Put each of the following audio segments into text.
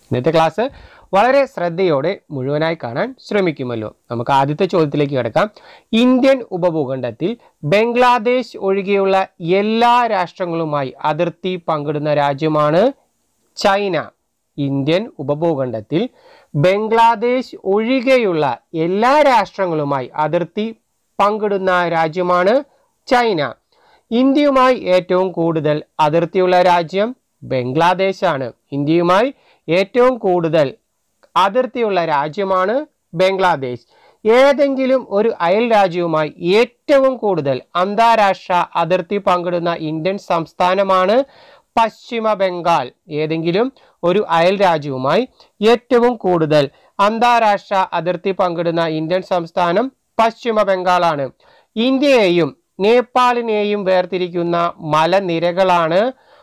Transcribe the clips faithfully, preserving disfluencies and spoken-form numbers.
ഇന്നത്തെ ക്ലാസ് വളരെ ശ്രദ്ധയോടെ മുഴുവനായി കാണാൻ ശ്രമിക്കുമല്ലോ. നമുക്ക് ആദ്യത്തെ ചോദ്യത്തിലേക്ക് കിടക്കാം. ഇന്ത്യൻ ഉപഭൂഖണ്ഡത്തിൽ ബംഗ്ലാദേശ് ഒഴികെയുള്ള എല്ലാ രാഷ്ട്രങ്ങളുമായി അതിർത്തി പങ്കിടുന്ന രാജ്യമാണ് ചൈന. ഇന്ത്യൻ ഉപഭൂഖണ്ഡത്തിൽ ബംഗ്ലാദേശ് ഒഴികെയുള്ള എല്ലാ രാഷ്ട്രങ്ങളുമായി അതിർത്തി പങ്കിടുന്ന രാജ്യമാണ് ചൈന. ഇന്ത്യയുമായി ഏറ്റവും കൂടുതൽ അതിർത്തിയുള്ള രാജ്യം ബംഗ്ലാദേശാണ്. ഇന്ത്യയുമായി ഏറ്റവും കൂടുതൽ അതിർത്തിയുള്ള രാജ്യമാണ് ബംഗ്ലാദേശ്. ഏതെങ്കിലും ഒരു അയൽ രാജ്യവുമായി ഏറ്റവും കൂടുതൽ അന്താരാഷ്ട്ര അതിർത്തി പങ്കിടുന്ന ഇന്ത്യൻ സംസ്ഥാനമാണ് പശ്ചിമ ബംഗാൾ. ഏതെങ്കിലും ഒരു അയൽ രാജ്യവുമായി ഏറ്റവും കൂടുതൽ അന്താരാഷ്ട്ര അതിർത്തി പങ്കിടുന്ന ഇന്ത്യൻ സംസ്ഥാനം പശ്ചിമ ബംഗാളാണ്. ഇന്ത്യയെയും നേപ്പാളിനെയും വേർതിരിക്കുന്ന മലനിരകളാണ്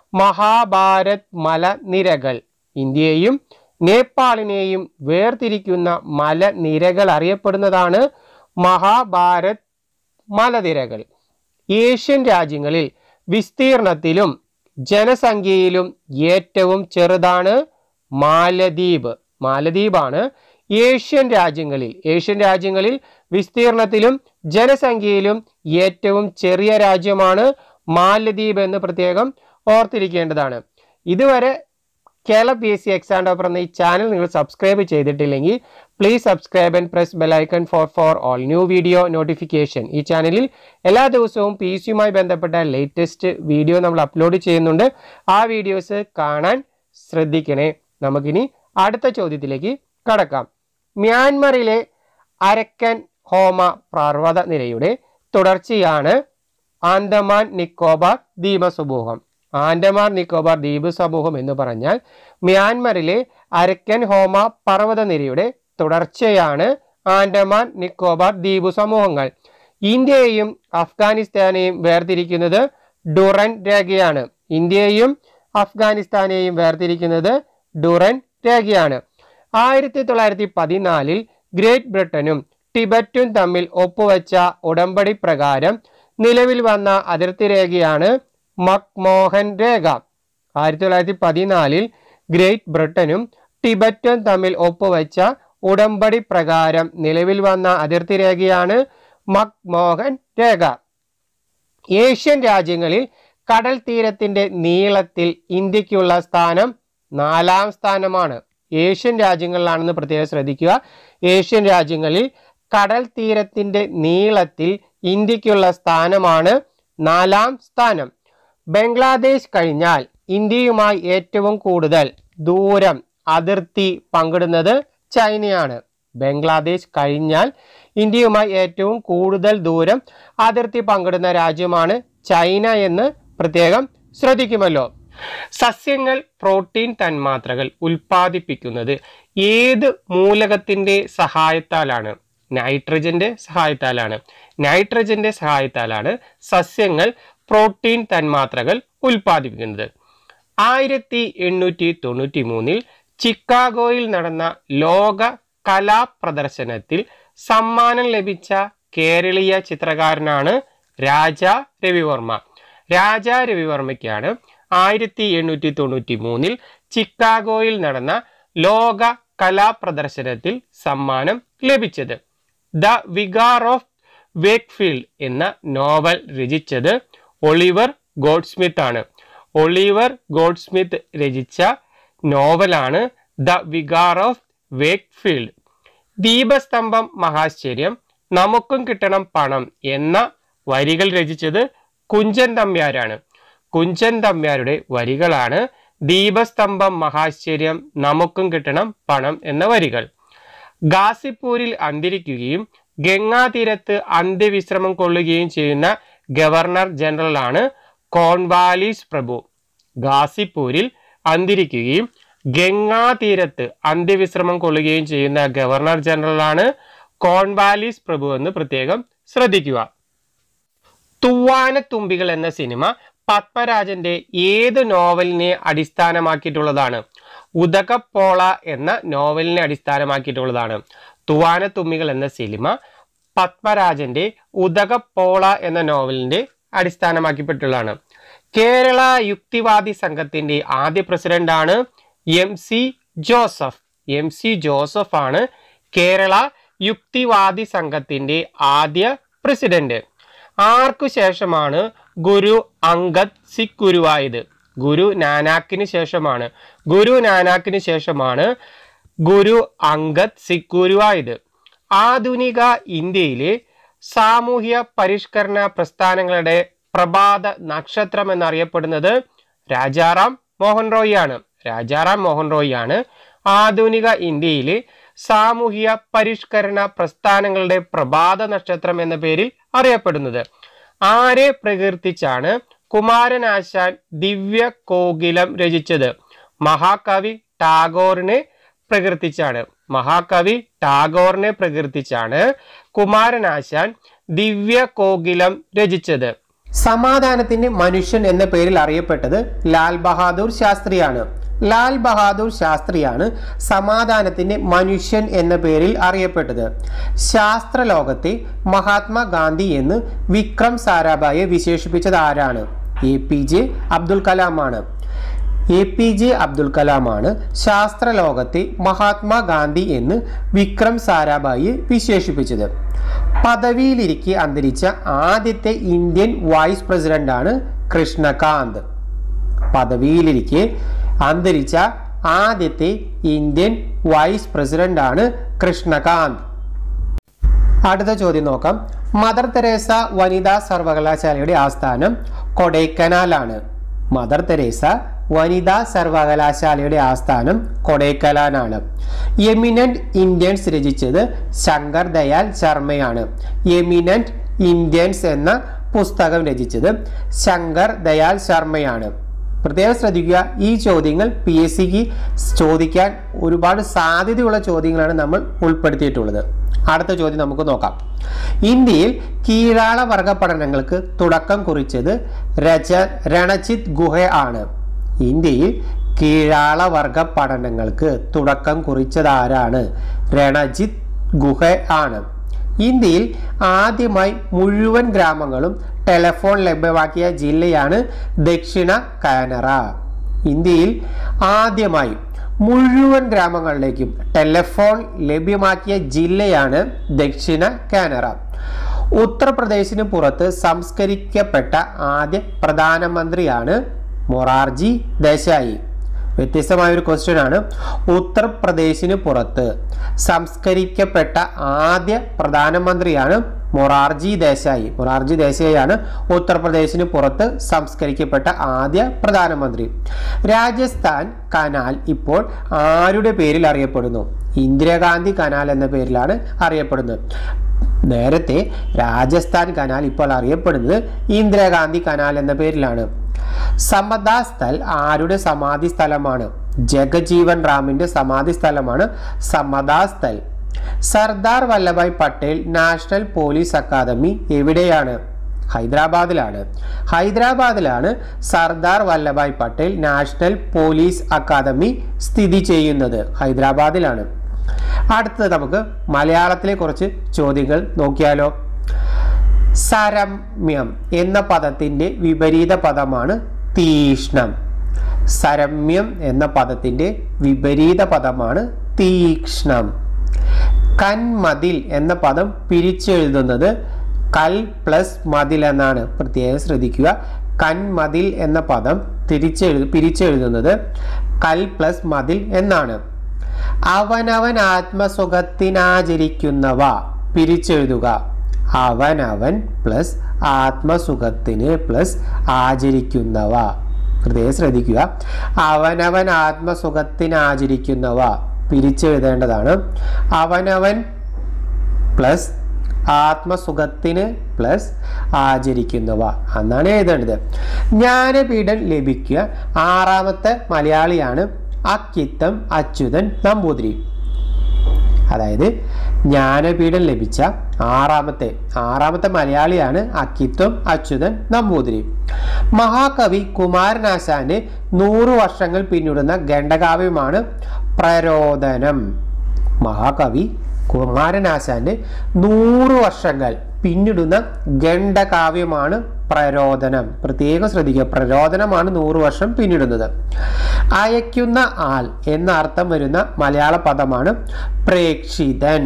മഹാഭാരത് മലനിരകൾ. ഇന്ത്യയെയും നേപ്പാളിനെയും വേർതിരിക്കുന്ന മലനിരകൾ അറിയപ്പെടുന്നതാണ് മഹാഭാരത് മലനിരകൾ. ഏഷ്യൻ രാജ്യങ്ങളിൽ വിസ്തീർണത്തിലും ജനസംഖ്യയിലും ഏറ്റവും ചെറുതാണ് മാലദ്വീപ്. മാലദ്വീപാണ് ഏഷ്യൻ രാജ്യങ്ങളിൽ ഏഷ്യൻ രാജ്യങ്ങളിൽ വിസ്തീർണത്തിലും ജനസംഖ്യയിലും ഏറ്റവും ചെറിയ രാജ്യമാണ് മാലദ്വീപ് എന്ന് പ്രത്യേകം ഓർത്തിരിക്കേണ്ടതാണ്. ഇതുവരെ Kerala P S C exam topper എന്ന ഈ ചാനൽ നിങ്ങൾ സബ്സ്ക്രൈബ് ചെയ്തിട്ടില്ലെങ്കിൽ please subscribe and press bell icon for for all new video notification. ഈ ചാനലിൽ എല്ലാ ദിവസവും പി എസ് സിയുമായി ബന്ധപ്പെട്ട ലേറ്റസ്റ്റ് വീഡിയോ നമ്മൾ അപ്ലോഡ് ചെയ്യുന്നുണ്ട്. ആ വീഡിയോസ് കാണാൻ ശ്രദ്ധിക്കണേ. നമുക്കിനി അടുത്ത ചോദ്യത്തിലേക്ക് കടക്കാം. മ്യാൻമറിലെ അരക്കൻ ഹോമ പർവ്വത നിരയുടെ തുടർച്ചയാണ് ആൻഡമാൻ നിക്കോബാർ ദ്വീപസമൂഹം. ആൻഡമാൻ നിക്കോബാർ ദ്വീപ് സമൂഹം എന്ന് പറഞ്ഞാൽ മ്യാൻമറിലെ അരക്കൻ ഹോമ പർവ്വത നിരയുടെ തുടർച്ചയാണ് ആൻഡമാൻ നിക്കോബാർ ദ്വീപ് സമൂഹങ്ങൾ. ഇന്ത്യയെയും അഫ്ഗാനിസ്ഥാനെയും വേർതിരിക്കുന്നത് ഡുറൻ രേഖയാണ്. ഇന്ത്യയെയും അഫ്ഗാനിസ്ഥാനെയും വേർതിരിക്കുന്നത് ഡുറൻ രേഖയാണ്. ആയിരത്തി തൊള്ളായിരത്തി പതിനാലിൽ ഗ്രേറ്റ് ബ്രിട്ടനും ടിബറ്റും തമ്മിൽ ഒപ്പുവെച്ച ഉടമ്പടി പ്രകാരം നിലവിൽ വന്ന അതിർത്തി രേഖയാണ് മക്മോഹൻ രേഖ. ആയിരത്തി തൊള്ളായിരത്തി പതിനാലിൽ ഗ്രേറ്റ് ബ്രിട്ടനും ടിബറ്റും തമ്മിൽ ഒപ്പുവെച്ച ഉടമ്പടി പ്രകാരം നിലവിൽ വന്ന അതിർത്തി രേഖയാണ് മക്മോഹൻ രേഖ. ഏഷ്യൻ രാജ്യങ്ങളിൽ കടൽ തീരത്തിന്റെ നീളത്തിൽ ഇന്ത്യക്കുള്ള സ്ഥാനം നാലാം സ്ഥാനമാണ്. ഏഷ്യൻ രാജ്യങ്ങളിലാണെന്ന് പ്രത്യേകം ശ്രദ്ധിക്കുക. ഏഷ്യൻ രാജ്യങ്ങളിൽ കടൽ തീരത്തിന്റെ നീളത്തിൽ ഇന്ത്യക്കുള്ള സ്ഥാനമാണ് നാലാം സ്ഥാനം. ബംഗ്ലാദേശ് കഴിഞ്ഞാൽ ഇന്ത്യയുമായി ഏറ്റവും കൂടുതൽ ദൂരം അതിർത്തി പങ്കിടുന്നത് ചൈനയാണ്. ബംഗ്ലാദേശ് കഴിഞ്ഞാൽ ഇന്ത്യയുമായി ഏറ്റവും കൂടുതൽ ദൂരം അതിർത്തി പങ്കിടുന്ന രാജ്യമാണ് ചൈന എന്ന് പ്രത്യേകം ശ്രദ്ധിക്കുമല്ലോ. സസ്യങ്ങൾ പ്രോട്ടീൻ തന്മാത്രകൾ ഉൽപ്പാദിപ്പിക്കുന്നത് ഏത് മൂലകത്തിന്റെ സഹായത്താലാണ്? നൈട്രജന്റെ സഹായത്താലാണ്. നൈട്രജന്റെ സഹായത്താലാണ് സസ്യങ്ങൾ പ്രോട്ടീൻ തന്മാത്രകൾ ഉൽപ്പാദിപ്പിക്കുന്നത്. ആയിരത്തി എണ്ണൂറ്റി തൊണ്ണൂറ്റി മൂന്നിൽ ചിക്കാഗോയിൽ നടന്ന ലോക കലാപ്രദർശനത്തിൽ സമ്മാനം ലഭിച്ച കേരളീയ ചിത്രകാരനാണ് രാജാ രവിവർമ്മ. രാജാ രവിവർമ്മയ്ക്കാണ് ആയിരത്തി എണ്ണൂറ്റി തൊണ്ണൂറ്റി മൂന്നിൽ ചിക്കാഗോയിൽ നടന്ന ലോക കലാപ്രദർശനത്തിൽ സമ്മാനം ലഭിച്ചത്. ദ വികാർ ഓഫ് വേക്ക്ഫീൽഡ് എന്ന നോവൽ രചിച്ചത് ഒളിവർ ഗോൾഡ്സ്മിത്ത് ആണ്. ഒളിവർ ഗോൾഡ്സ്മിത്ത് രചിച്ച നോവലാണ് ദ വികാർ ഓഫ് വേക്ക്ഫീൽഡ്. ദീപസ്തംഭം മഹാശ്ചര്യം, നമുക്കും കിട്ടണം പണം എന്ന വരികൾ രചിച്ചത് കുഞ്ചൻ നമ്പ്യാരാണ്. കുഞ്ചൻ നമ്പ്യാരുടെ വരികളാണ് ദീപസ്തംഭം മഹാശ്ചര്യം, നമുക്കും കിട്ടണം പണം എന്ന വരികൾ. ഗാസിപ്പൂരിൽ അന്തരിക്കുകയും ഗംഗാതീരത്ത് അന്ത്യവിശ്രമം കൊള്ളുകയും ചെയ്യുന്ന ഗവർണർ ജനറലാണ് കോൺവാലിസ് പ്രഭു. ഗാസിപ്പൂരിൽ അന്തരിക്കുകയും ഗംഗാതീരത്ത് അന്ത്യവിശ്രമം കൊള്ളുകയും ചെയ്യുന്ന ഗവർണർ ജനറലാണ് കോൺവാലിസ് പ്രഭു എന്ന് പ്രത്യേകം ശ്രദ്ധിക്കുക. തൂവാനത്തുമ്പികൾ എന്ന സിനിമ പത്മരാജന്റെ ഏത് നോവലിനെ അടിസ്ഥാനമാക്കിയിട്ടുള്ളതാണ്? ഉദകപ്പോള എന്ന നോവലിനെ അടിസ്ഥാനമാക്കിയിട്ടുള്ളതാണ്. തൂവാനത്തുമ്പികൾ എന്ന സിനിമ പത്മരാജന്റെ ഉദകപ്പോള എന്ന നോവലിന്റെ അടിസ്ഥാനമാക്കിപ്പെട്ടുള്ളതാണ്. കേരള യുക്തിവാദി സംഘത്തിന്റെ ആദ്യ പ്രസിഡന്റാണ് M C Joseph. M C Joseph ആണ് കേരള യുക്തിവാദി സംഘത്തിന്റെ ആദ്യ പ്രസിഡന്റ്. ആർക്കു ശേഷമാണ് ഗുരു അംഗദ് സിഖ് ഗുരുവായത്? ഗുരു നാനാക്കിന് ശേഷമാണ്. ഗുരു നാനാക്കിന് ശേഷമാണ് ഗുരു അംഗദ് സിഖ് ഗുരുവായത്. ആധുനിക ഇന്ത്യയിലെ സാമൂഹ്യ പരിഷ്കരണ പ്രസ്ഥാനങ്ങളുടെ പ്രഭാത നക്ഷത്രം എന്നറിയപ്പെടുന്നത് രാജാറാം മോഹൻ റോയ് ആണ്. രാജാറാം മോഹൻ റോയ് ആണ് ആധുനിക ഇന്ത്യയിലെ സാമൂഹ്യ പരിഷ്കരണ പ്രസ്ഥാനങ്ങളുടെ പ്രഭാത നക്ഷത്രം എന്ന പേരിൽ അറിയപ്പെടുന്നത്. ആരെ പ്രകീർത്തിച്ചാണ് കുമാരനാശാൻ ദിവ്യ കോകിലം രചിച്ചത്? മഹാകവി ടാഗോറിനെ പ്രകീർത്തിച്ചാണ്. മഹാകവി ടാഗോറിനെ പ്രകീർത്തിച്ചാണ് കുമാരനാശാൻ ദിവ്യ കോകിലം രചിച്ചത്. സമാധാനത്തിന്റെ മനുഷ്യൻ എന്ന പേരിൽ അറിയപ്പെട്ടത് ലാൽ ബഹാദൂർ ശാസ്ത്രിയാണ്. ലാൽ ബഹാദൂർ ശാസ്ത്രിയാണ് സമാധാനത്തിന്റെ മനുഷ്യൻ എന്ന പേരിൽ അറിയപ്പെട്ടത്. ശാസ്ത്രലോകത്തെ മഹാത്മാഗാന്ധി എന്ന് വിക്രം സാരാഭായെ വിശേഷിപ്പിച്ചത് ആരാണ്? എ പി ജെ അബ്ദുൽ കലാമാണ്. എ പി ജെ അബ്ദുൽ കലാമാണ് ശാസ്ത്രലോകത്തെ മഹാത്മാഗാന്ധി എന്ന് വിക്രം സാരാഭായെ വിശേഷിപ്പിച്ചത്. പദവിയിലിരിക്കെ അന്തരിച്ച ആദ്യത്തെ ഇന്ത്യൻ വൈസ് പ്രസിഡന്റാണ് കൃഷ്ണകാന്ത്. പദവിയിലിരിക്കെ അന്തരിച്ച ആദ്യത്തെ ഇന്ത്യൻ വൈസ് പ്രസിഡന്റാണ് കൃഷ്ണകാന്ത്. അടുത്ത ചോദ്യം നോക്കാം. മദർ തെരേസ വനിതാ സർവകലാശാലയുടെ ആസ്ഥാനം കൊടൈക്കനാലാണ്. മദർ തെരേസ വനിതാ സർവകലാശാലയുടെ ആസ്ഥാനം കൊടൈക്കനാലാണ്. എമിനന്റ് ഇന്ത്യൻസ് രചിച്ചത് ശങ്കർ ദയാൽ ശർമ്മയാണ്. എമിനന്റ് ഇന്ത്യൻസ് എന്ന പുസ്തകം രചിച്ചത് ശങ്കർ ദയാൽ ശർമ്മയാണ്. പ്രത്യേകം ശ്രദ്ധിക്കുക, ഈ ചോദ്യങ്ങൾ പി എസ് സിക്ക് ചോദിക്കാൻ ഒരുപാട് സാധ്യതയുള്ള ചോദ്യങ്ങളാണ് നമ്മൾ ഉൾപ്പെടുത്തിയിട്ടുള്ളത്. അടുത്ത ചോദ്യം നമുക്ക് നോക്കാം. ഇന്ത്യയിൽ കീഴാള വർഗ പഠനങ്ങൾക്ക് തുടക്കം കുറിച്ചത് രച രണജിത് ഗുഹ ആണ്. ഇന്ത്യയിൽ കീഴാള വർഗ പഠനങ്ങൾക്ക് തുടക്കം കുറിച്ചത് ആരാണ്? രണജിത് ഗുഹ ആണ്. ഇന്ത്യയിൽ ആദ്യമായി മുഴുവൻ ഗ്രാമങ്ങളും ടെലിഫോൺ ലഭ്യമാക്കിയ ജില്ലയാണ് ദക്ഷിണ കാനറ. ഇന്ത്യയിൽ ആദ്യമായി മുഴുവൻ ഗ്രാമങ്ങളിലേക്കും ടെലിഫോൺ ലഭ്യമാക്കിയ ജില്ലയാണ് ദക്ഷിണ കാനറ. ഉത്തർപ്രദേശിന് പുറത്ത് സംസ്കരിക്കപ്പെട്ട ആദ്യ പ്രധാനമന്ത്രിയാണ് മൊറാർജി ദേശായി. വ്യത്യസ്തമായ ഒരു ക്വസ്റ്റ്യൻ ആണ്. ഉത്തർപ്രദേശിന് പുറത്ത് സംസ്കരിക്കപ്പെട്ട ആദ്യ പ്രധാനമന്ത്രിയാണ് മൊറാർജി ദേശായി. മൊറാർജി ദേശായിയാണ് ഉത്തർപ്രദേശിന് പുറത്ത് സംസ്കരിക്കപ്പെട്ട ആദ്യ പ്രധാനമന്ത്രി. രാജസ്ഥാൻ കനാൽ ഇപ്പോൾ ആരുടെ പേരിൽ അറിയപ്പെടുന്നു? ഇന്ദിരാഗാന്ധി കനാൽ എന്ന പേരിലാണ് അറിയപ്പെടുന്നത്. നേരത്തെ രാജസ്ഥാൻ കനാൽ ഇപ്പോൾ അറിയപ്പെടുന്നത് ഇന്ദിരാഗാന്ധി കനാൽ എന്ന പേരിലാണ്. സമദാ സ്ഥൽ ആരുടെ സമാധി സ്ഥലമാണ്? ജഗജീവൻ റാമിന്റെ സമാധി സ്ഥലമാണ് Samata Sthal. Sardar Vallabhbhai Patel national police academy എവിടെയാണ്? ഹൈദരാബാദിലാണ്. ഹൈദരാബാദിലാണ് Sardar Vallabhbhai Patel national police academy സ്ഥിതി ചെയ്യുന്നത്. ഹൈദരാബാദിലാണ്. അടുത്തത് നമുക്ക് മലയാളത്തിലെ കുറച്ച് ചോദ്യങ്ങൾ നോക്കിയാലോ. സരമ്യം എന്ന പദത്തിന്റെ വിപരീത പദമാണ് തീഷ്ണം. സരമ്യം എന്ന പദത്തിന്റെ വിപരീത പദമാണ് തീക്ഷ്ണം. കന്മതിൽ എന്ന പദം പിരിച്ചെഴുതുന്നത് കൽ പ്ലസ് മതിൽ എന്നാണ്. പ്രത്യേകം ശ്രദ്ധിക്കുക, കന്മതിൽ എന്ന പദം തിരിച്ചെഴു പിരിച്ചെഴുതുന്നത് കൽ പ്ലസ് മതിൽ എന്നാണ്. അവനവൻ ആത്മസുഖത്തിനാചരിക്കുന്നവ പിരിച്ചെഴുതുക. അവനവൻ പ്ലസ് ആത്മസുഖത്തിന് പ്ലസ് ആചരിക്കുന്നവ. പ്രത്യേകം ശ്രദ്ധിക്കുക, അവനവൻ ആത്മസുഖത്തിനാചരിക്കുന്നവ പിരിച്ചെഴുതേണ്ടതാണ്. അവനവൻ പ്ലസ് ആത്മസുഖത്തിന് പ്ലസ് ആചരിക്കുന്നവ എന്നാണ് എഴുതേണ്ടത്. ജ്ഞാനപീഠം ലഭിക്കുക ആറാമത്തെ മലയാളിയാണ് അക്കിത്തം അച്യുതൻ നമ്പൂതിരി. അതായത് ജ്ഞാനപീഠം ലഭിച്ച ആറാമത്തെ ആറാമത്തെ മലയാളിയാണ് അക്കിത്തം അച്യുതൻ നമ്പൂതിരി. മഹാകവി കുമാരനാശാന്റെ നൂറു വർഷങ്ങൾ പിന്നിടുന്ന ഖണ്ഡകാവ്യമാണ് പ്രരോദനം. മഹാകവി കുമാരനാശാന്റെ നൂറു വർഷങ്ങൾ പിന്നിടുന്ന ഖണ്ഡകാവ്യമാണ് പ്രരോദനം. പ്രത്യേകം ശ്രദ്ധിക്കുക, പ്രരോദനമാണ് നൂറ് വർഷം പിന്നിടുന്നത്. അയക്കുന്ന ആൾ എന്ന അർത്ഥം വരുന്ന മലയാള പദമാണ് പ്രേക്ഷിതൻ.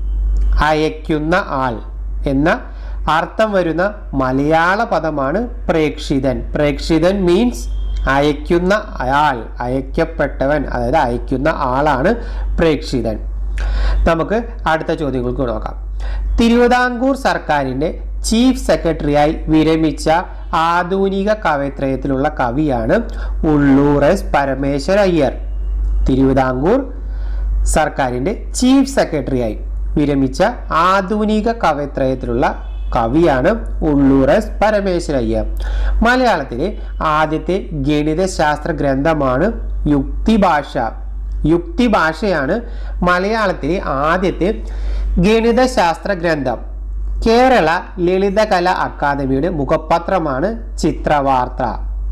അയക്കുന്ന ആൾ എന്ന അർത്ഥം വരുന്ന മലയാള പദമാണ് പ്രേക്ഷിതൻ. പ്രേക്ഷിതൻ മീൻസ് അയക്കുന്ന ആൾ, അയക്കപ്പെട്ടവൻ, അതായത് അയക്കുന്ന ആളാണ് പ്രേക്ഷിതൻ. നമുക്ക് അടുത്ത ചോദ്യങ്ങൾക്ക് നോക്കാം. തിരുവിതാംകൂർ സർക്കാരിൻ്റെ ചീഫ് സെക്രട്ടറിയായി വിരമിച്ച ആധുനിക കവയിത്രയത്തിലുള്ള കവിയാണ് ഉള്ളൂർ എസ് പരമേശ്വര അയ്യർ. തിരുവിതാംകൂർ സർക്കാരിൻ്റെ ചീഫ് സെക്രട്ടറിയായി വിരമിച്ച ആധുനിക കവയിത്രയത്തിലുള്ള കവിയാണ് ഉള്ളൂർ എസ് പരമേശ്വര അയ്യർ. മലയാളത്തിലെ ആദ്യത്തെ ഗണിതശാസ്ത്ര ഗ്രന്ഥമാണ് യുക്തിഭാഷ. യുക്തിഭാഷയാണ് മലയാളത്തിലെ ആദ്യത്തെ ഗണിതശാസ്ത്ര ഗ്രന്ഥം. കേരള ലളിതകല അക്കാദമിയുടെ മുഖപത്രമാണ് ചിത്രവാർത്ത.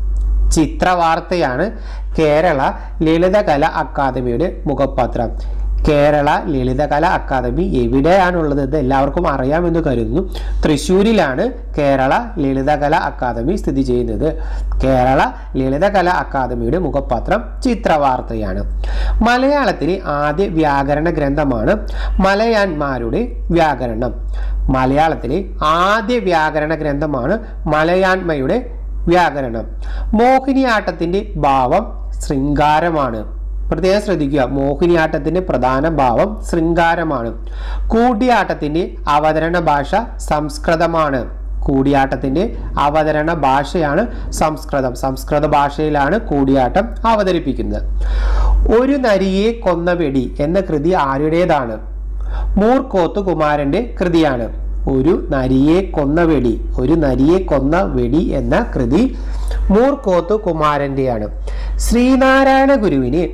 ചിത്രവാർത്തയാണ് കേരള ലളിതകല അക്കാദമിയുടെ മുഖപത്രം. കേരള ലളിതകല അക്കാദമി എവിടെയാണുള്ളത് എന്ന് എല്ലാവർക്കും അറിയാമെന്ന് കരുതുന്നു. തൃശ്ശൂരിലാണ് കേരള ലളിതകല അക്കാദമി സ്ഥിതി ചെയ്യുന്നത്. കേരള ലളിതകല അക്കാദമിയുടെ മുഖപത്രം ചിത്രവാർത്തയാണ്. മലയാളത്തിലെ ആദ്യ വ്യാകരണ ഗ്രന്ഥമാണ് മലയാന്മാരുടെ വ്യാകരണം. മലയാളത്തിലെ ആദ്യ വ്യാകരണ ഗ്രന്ഥമാണ് മലയാന്മയുടെ വ്യാകരണം. മോഹിനിയാട്ടത്തിൻ്റെ ഭാവം ശൃംഗാരമാണ്. പ്രത്യേകം ശ്രദ്ധിക്കുക, മോഹിനിയാട്ടത്തിന്റെ പ്രധാന ഭാവം ശൃംഗാരമാണ്. കൂടിയാട്ടത്തിന്റെ അവതരണ ഭാഷ സംസ്കൃതമാണ്. കൂടിയാട്ടത്തിന്റെ അവതരണ ഭാഷയാണ് സംസ്കൃതം. സംസ്കൃത ഭാഷയിലാണ് കൂടിയാട്ടം അവതരിപ്പിക്കുന്നത്. ഒരു നരിയെ കൊന്ന വെടി എന്ന കൃതി ആരുടേതാണ്? മൂർക്കോത്ത് കുമാരന്റെ കൃതിയാണ്. ഒരു നരിയെ കൊന്ന വെടി ഒരു നരിയെ കൊന്ന വെടി എന്ന കൃതി മൂർക്കോത്ത് കുമാരന്റെയാണ്. ശ്രീനാരായണ ഗുരുവിനെ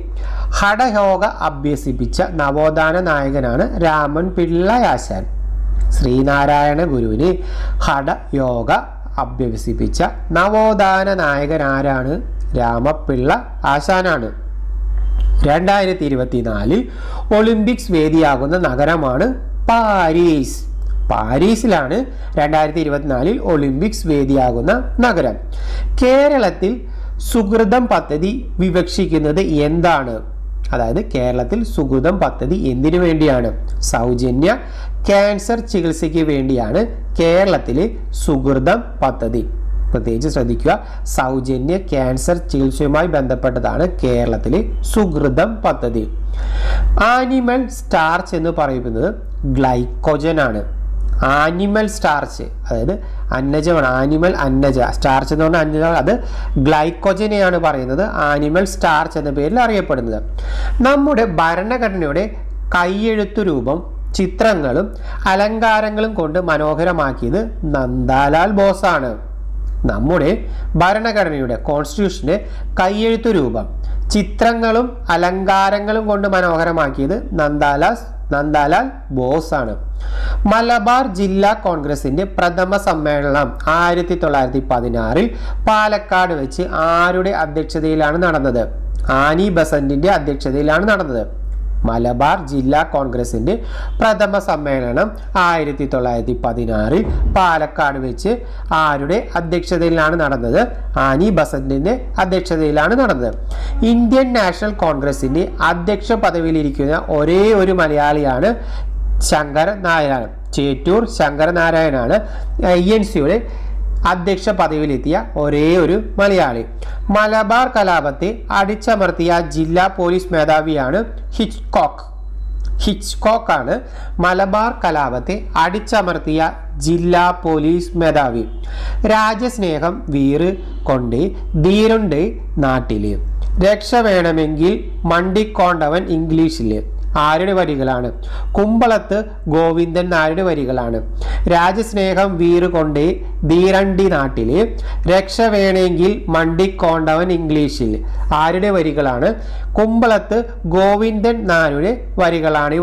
ഹഠയോഗ അഭ്യസിപ്പിച്ച നവോത്ഥാന നായകനാണ് രാമൻ പിള്ളയാശാൻ. ശ്രീനാരായണ ഗുരുവിനെ ഹഠയോഗ അഭ്യസിപ്പിച്ച നവോത്ഥാന നായകൻ ആരാണ്? രാമപിള്ള ആശാനാണ്. രണ്ടായിരത്തി ഇരുപത്തിനാലിൽ ഒളിമ്പിക്സ് വേദിയാകുന്ന നഗരമാണ് പാരീസ്. പാരീസിലാണ് രണ്ടായിരത്തി ഇരുപത്തിനാലിൽ ഒളിമ്പിക്സ് വേദിയാകുന്ന നഗരം. കേരളത്തിൽ സുകൃതം പദ്ധതി വിവക്ഷിക്കുന്നത് എന്താണ്? അതായത് കേരളത്തിൽ സുകൃതം പദ്ധതി എന്തിനു വേണ്ടിയാണ്? സൗജന്യ ക്യാൻസർ ചികിത്സയ്ക്ക് വേണ്ടിയാണ് കേരളത്തിലെ സുകൃതം പദ്ധതി. പ്രത്യേകിച്ച് ശ്രദ്ധിക്കുക, സൗജന്യ ക്യാൻസർ ചികിത്സയുമായി ബന്ധപ്പെട്ടതാണ് കേരളത്തിലെ സുകൃതം പദ്ധതി. ആനിമൽ സ്റ്റാർച്ച് എന്ന് പറയുന്നത് ഗ്ലൈക്കോജൻ ആണ്. ആനിമൽ സ്റ്റാർച്ച് അതായത് അന്നജമാണ്. ആനിമൽ അന്നജ, സ്റ്റാർച്ച് എന്ന് പറഞ്ഞാൽ അന്നജ, അത് ഗ്ലൈക്കോജനെയാണ് പറയുന്നത്. ആനിമൽ സ്റ്റാർച്ച് എന്ന പേരിൽ അറിയപ്പെടുന്നത്. നമ്മുടെ ഭരണഘടനയുടെ കൈയെഴുത്തു രൂപം ചിത്രങ്ങളും അലങ്കാരങ്ങളും കൊണ്ട് മനോഹരമാക്കിയത് നന്ദാലാൽ ബോസാണ്. നമ്മുടെ ഭരണഘടനയുടെ കോൺസ്റ്റിറ്റ്യൂഷന്റെ കൈയെഴുത്തു രൂപം ചിത്രങ്ങളും അലങ്കാരങ്ങളും കൊണ്ട് മനോഹരമാക്കിയത് നന്ദാലാൽ നന്ദാലാൽ ബോസ് ആണ്. മലബാർ ജില്ലാ കോൺഗ്രസിന്റെ പ്രഥമ സമ്മേളനം ആയിരത്തി തൊള്ളായിരത്തി പതിനാറിൽ പാലക്കാട് വെച്ച് ആരുടെ അധ്യക്ഷതയിലാണ് നടന്നത്? ആനി ബസന്റിന്റെ അധ്യക്ഷതയിലാണ് നടന്നത്. മലബാർ ജില്ലാ കോൺഗ്രസിന്റെ പ്രഥമ സമ്മേളനം ആയിരത്തി തൊള്ളായിരത്തി പതിനാറിൽ പാലക്കാട് വെച്ച് ആരുടെ അധ്യക്ഷതയിലാണ് നടന്നത്? ആനി ബസന്റിന്റെ അധ്യക്ഷതയിലാണ് നടന്നത്. ഇന്ത്യൻ നാഷണൽ കോൺഗ്രസിന്റെ അധ്യക്ഷ പദവിയിലിരിക്കുന്ന ഒരേ ഒരു മലയാളിയാണ് ശങ്കരനാരായണൻ. ചേറ്റൂർ ശങ്കരനാരായണനാണ് ഐ എൻ സിയുടെ അധ്യക്ഷ പദവിയിലെത്തിയ ഒരേ ഒരു മലയാളി. മലബാർ കലാപത്തെ അടിച്ചമർത്തിയ ജില്ലാ പോലീസ് മേധാവിയാണ് ഹിച്ച്കോക്ക്. ഹിച്ച്കോക്ക് ആണ് മലബാർ കലാപത്തെ അടിച്ചമർത്തിയ ജില്ലാ പോലീസ് മേധാവി. രാജ്യസ്നേഹം വീറ് കൊണ്ട് ധീരുണ്ട് നാട്ടില്, രക്ഷ വേണമെങ്കിൽ മണ്ടിക്കോണ്ടവൻ ഇംഗ്ലീഷില്. ആരുടെ വരികളാണ്? കുമ്പളത്ത് ഗോവിന്ദൻ നായരുടെ വരികളാണ്. രാജ്യസ്നേഹം വീറുകൊണ്ടേ ധീരണ്ടി നാട്ടില്, രക്ഷ വേണമെങ്കിൽ മണ്ടിക്കോണ്ടവൻ ഇംഗ്ലീഷിൽ. ആരുടെ വരികളാണ്? കുമ്പളത്ത് ഗോവിന്ദൻ നായരുടെ വരികളാണിവ.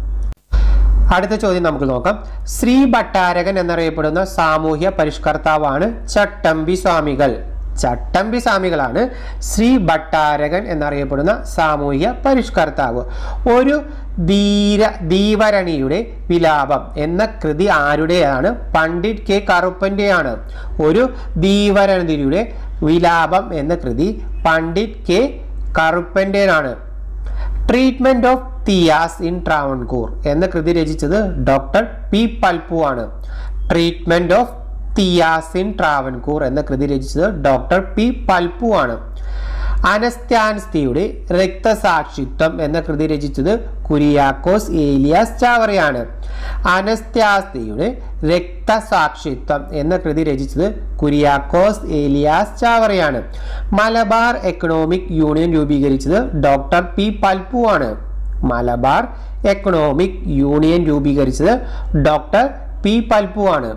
അടുത്ത ചോദ്യം നമുക്ക് നോക്കാം. ശ്രീ ഭട്ടാരകൻ എന്നറിയപ്പെടുന്ന സാമൂഹ്യ പരിഷ്കർത്താവാണ് ചട്ടമ്പി സ്വാമികൾ. ചട്ടമ്പി സ്വാമികളാണ് ശ്രീ ഭട്ടാരകൻ എന്നറിയപ്പെടുന്ന സാമൂഹിക പരിഷ്കർത്താവ്. ഒരു ധീര ധീവരണിയുടെ വിലാപം എന്ന കൃതി ആരുടെയാണ്? പണ്ഡിറ്റ് കെ കറുപ്പൻ്റെയാണ്. ഒരു ധീവരണിയുടെ വിലാപം എന്ന കൃതി പണ്ഡിറ്റ് കെ കറുപ്പൻ്റെയാണ്. Treatment of Thiyyas in Travancore എന്ന കൃതി രചിച്ചത് ഡോക്ടർ പി പൽപു ആണ്. Treatment of Thiyyas in Travancore എന്ന കൃതി രചിച്ചത് ഡോക്ടർ പി പൽപു ആണ്. അനസ്ത്യാൻസ്തിയുടെ രക്തസാക്ഷിത്വം എന്ന കൃതി രചിച്ചത് കുര്യാക്കോസ് ഏലിയാസ് ചാവറയാണ്. അനസ്ത്യാസ്തിയുടെ രക്തസാക്ഷിത്വം എന്ന കൃതി രചിച്ചത് കുര്യാക്കോസ് ഏലിയാസ് ചാവറയാണ്. മലബാർ എക്കണോമിക് യൂണിയൻ രൂപീകരിച്ചത് ഡോക്ടർ പി പൽപു ആണ്. മലബാർ എക്കണോമിക് യൂണിയൻ രൂപീകരിച്ചത് ഡോക്ടർ പി പൽപു ആണ്.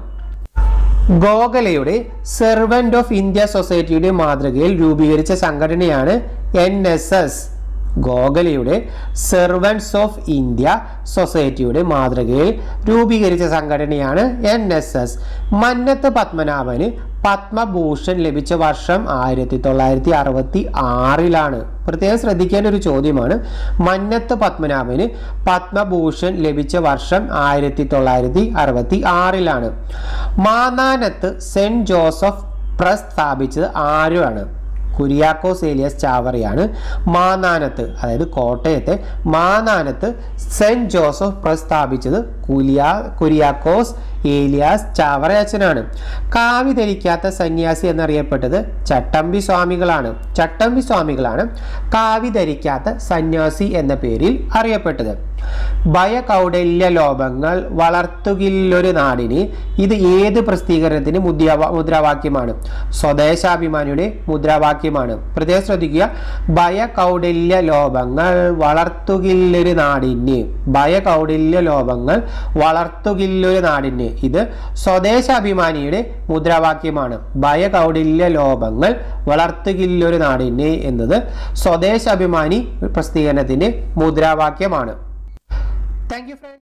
ഗോഖലെയുടെ സെർവന്റ് ഓഫ് ഇന്ത്യ സൊസൈറ്റിയുടെ മാതൃകയിൽ രൂപീകരിച്ച സംഘടനയാണ് എൻ എസ് എസ്. ഗോഖലെയുടെ സെർവൻസ് ഓഫ് ഇന്ത്യ സൊസൈറ്റിയുടെ മാതൃകയിൽ രൂപീകരിച്ച സംഘടനയാണ് എൻ എസ് എസ്. മന്നത്ത് പത്മനാഭന് പത്മഭൂഷൺ ലഭിച്ച വർഷം ആയിരത്തി തൊള്ളായിരത്തി അറുപത്തി ആറിലാണ്. പ്രത്യേകം ശ്രദ്ധിക്കേണ്ട ഒരു ചോദ്യമാണ്. മന്നത്ത് പത്മനാഭന് പത്മഭൂഷൺ ലഭിച്ച വർഷം ആയിരത്തി തൊള്ളായിരത്തി അറുപത്തി ആറിലാണ്. മാന്നാനത്ത് സെന്റ് ജോസഫ് പ്രസ് സ്ഥാപിച്ചത് ആരുമാണ്? കുര്യാക്കോസ് ഏലിയാസ് ചാവറയാണ്. മാന്നാനത്ത്, അതായത് കോട്ടയത്തെ മാന്നാനത്ത് സെന്റ് ജോസഫ് പ്രസ് സ്ഥാപിച്ചത് കുലിയാ കുര്യാക്കോസ് ഏലിയാസ് ചാവറ അച്ഛനാണ്. കാവി ധരിക്കാത്ത സന്യാസി എന്നറിയപ്പെട്ടത് ചട്ടമ്പി സ്വാമികളാണ്. ചട്ടമ്പി സ്വാമികളാണ് കാവി ധരിക്കാത്ത സന്യാസി എന്ന പേരിൽ അറിയപ്പെട്ടത്. ഭയകൗടല്യ ലോപങ്ങൾ വളർത്തുകില്ലൊരു നാടിന്, ഇത് ഏത് പ്രസിദ്ധീകരണത്തിന് മുദ്രാ മുദ്രാവാക്യമാണ്? സ്വദേശാഭിമാനിയുടെ മുദ്രാവാക്യമാണ്. പ്രത്യേകം ശ്രദ്ധിക്കുക. ഭയകൗടല്യ ലോപങ്ങൾ വളർത്തുകില്ലൊരു നാടിന്, ഭയകൗടല്യ ലോപങ്ങൾ വളർത്തുകില്ലൊരു നാടിന്, ഇത് സ്വദേശാഭിമാനിയുടെ മുദ്രാവാക്യമാണ്. ഭയകൗടല്യ ലോപങ്ങൾ വളർത്തുകില്ലൊരു നാടിന് എന്നത് സ്വദേശാഭിമാനി പ്രസിദ്ധീകരണത്തിന്റെ മുദ്രാവാക്യമാണ്. Thank you friends.